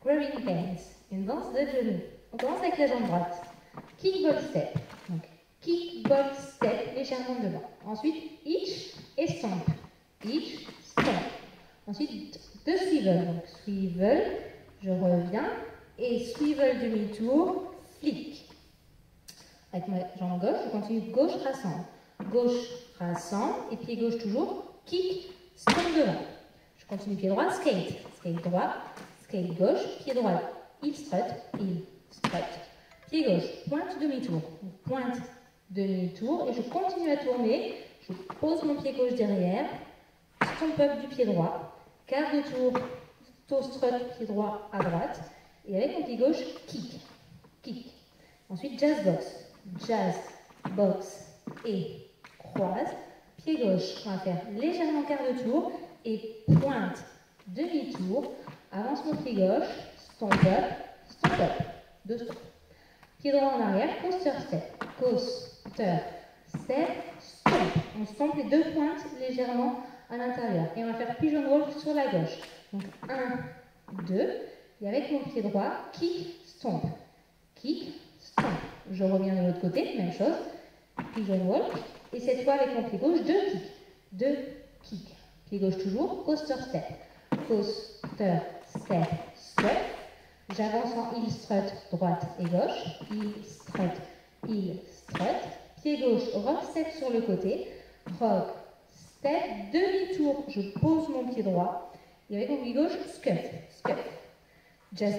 Growing pains. Une danse de genoux. On commence avec la jambe droite. Kick ball step. Donc, kick ball step légèrement devant. Ensuite, hitch et stomp. Hitch, stomp. Ensuite, deux swivel. Donc, swivel, je reviens. Et swivel demi-tour, flick. Avec ma jambe gauche, je continue gauche, rassemble. Gauche, rassemble. Et pied gauche toujours. Kick, stomp devant. Je continue pied droit, skate. Skate droit, skate gauche, pied droit. Heel strut, heel strut. Pied gauche, pointe demi-tour. Pointe demi-tour. Et je continue à tourner. Je pose mon pied gauche derrière. Stomp up du pied droit. Quart de tour, toe strut, pied droit à droite. Et avec mon pied gauche, kick. Kick. Ensuite, jazz box. Jazz box et croise. Pied gauche, on va faire légèrement quart de tour. Et pointe demi-tour. Avance mon pied gauche. Stomp up. Stomp up. Deux stomp. Pied droit en arrière. Coaster step. Coaster step. Stomp. On stomp les deux pointes légèrement à l'intérieur. Et on va faire pigeon roll sur la gauche. Donc 1, 2. Et avec mon pied droit, kick, stomp. Kick, stomp. Je reviens de l'autre côté, même chose. Pigeon walk. Et cette fois avec mon pied gauche, deux kicks. Deux kicks. Pied gauche toujours, coaster step. Coaster step, strut. J'avance en heel strut, droite et gauche. Heel strut. Pied gauche, rock step sur le côté. Rock step, demi-tour, je pose mon pied droit. Et avec mon pied gauche, scuff, scuff. Jazz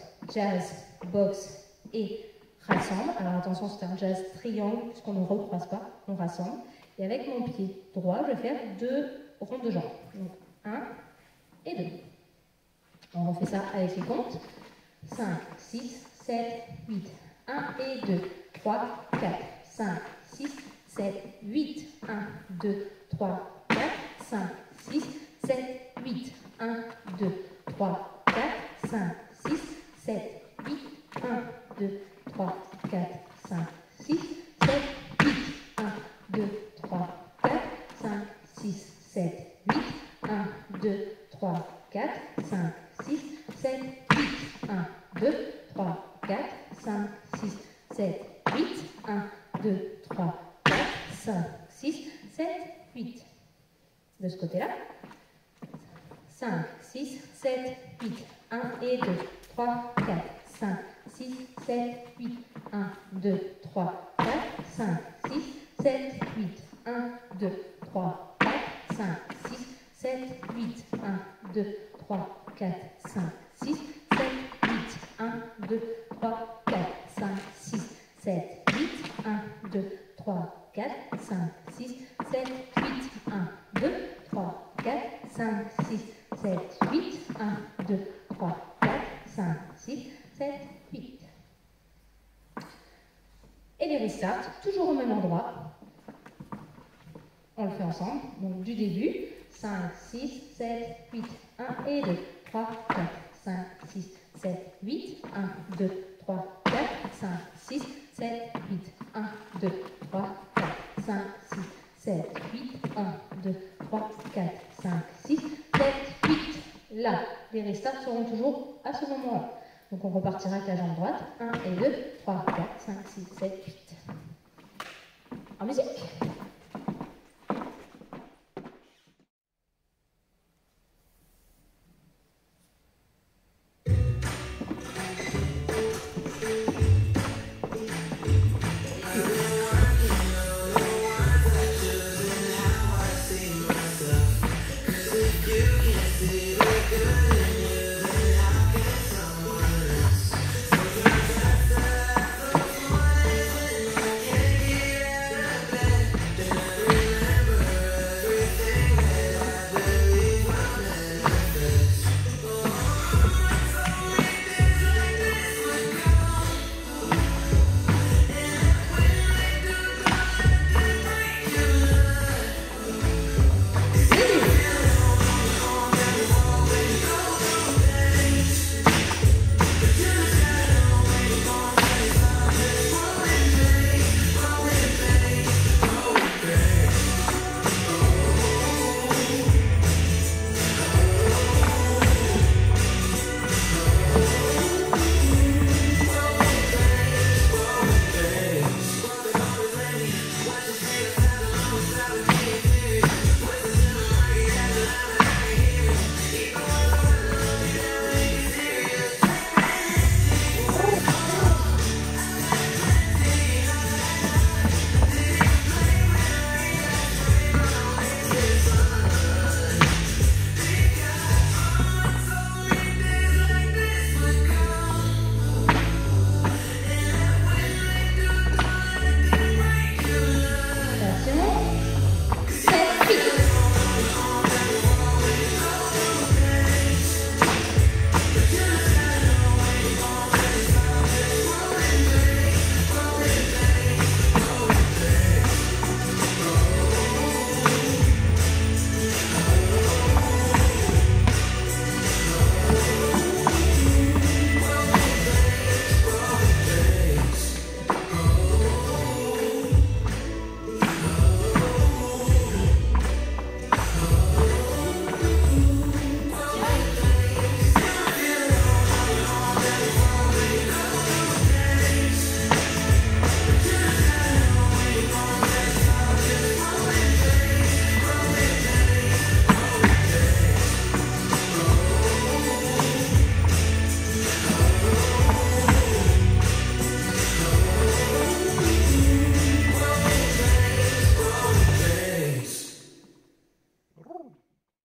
box et rassemble. Alors attention, c'est un jazz triangle puisqu'on ne recroise pas, on rassemble. Et avec mon pied droit, je vais faire deux ronds de jambes. Donc 1 et 2. On refait ça avec les comptes. 5, 6, 7, 8. 1 et 2. 3, 4, 5, 6, 7, 8. 1, 2, 3, 4, 5, 6, 7, 8. 1, 2, 3, 4, 5, 6, 7, 8. 1, 2, 3, 4, 5, 6, 7, 8. 1, 2, 3, 4, 5, 6, 7, 8. 1, 2, 3, 4, 5, 6, 7, 8. 1, 2, 3, 4, 5, 6, 7, 8. 1, 2, 3, 4, 5, 6, 7, 8. De ce côté-là. 5, 6, 7, 8. 1 et 2, 3, 4, 5, 6, 7, 8. 1, 2, 3, 4, 5, 6, 7, 8. 1, 2, 3, 4, 5, 6, 7, 8. 1, 2, 3, 4, 5, 6, 7, 8. 1, 2, 3, 4, 5, 6, 7, 8. 1, 2, 3, 4, 5, 6, 7, 8. 1, 2, 3, 4, 5, 6, 7, 8. 1, 2, 3, 4, 5, 6, 7, 8. Et les restarts, toujours au même endroit. On le fait ensemble. Donc du début. 5, 6, 7, 8. 1 et 2. 3, 4, 5, 6, 7, 8. 1, 2, 3, 4, 5, 6, 7, 8. 1, 2, 3, 4, 5, 6, 7, 8. 1, 2, 3, 4, 5, 6, 7, 8. Là, les restarts seront toujours à ce moment-là. Donc on repartira avec la jambe droite. 1 et 2, 3, 4, 5, 6, 7, 8. En musique.